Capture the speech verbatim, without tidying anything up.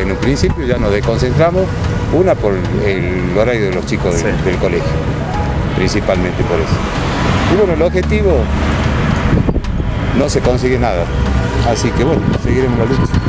en un principio ya nos desconcentramos, una por el horario de los chicos del, sí. del colegio, principalmente por eso. Y bueno, el objetivo no se consigue nada, así que bueno, seguiremos la lucha.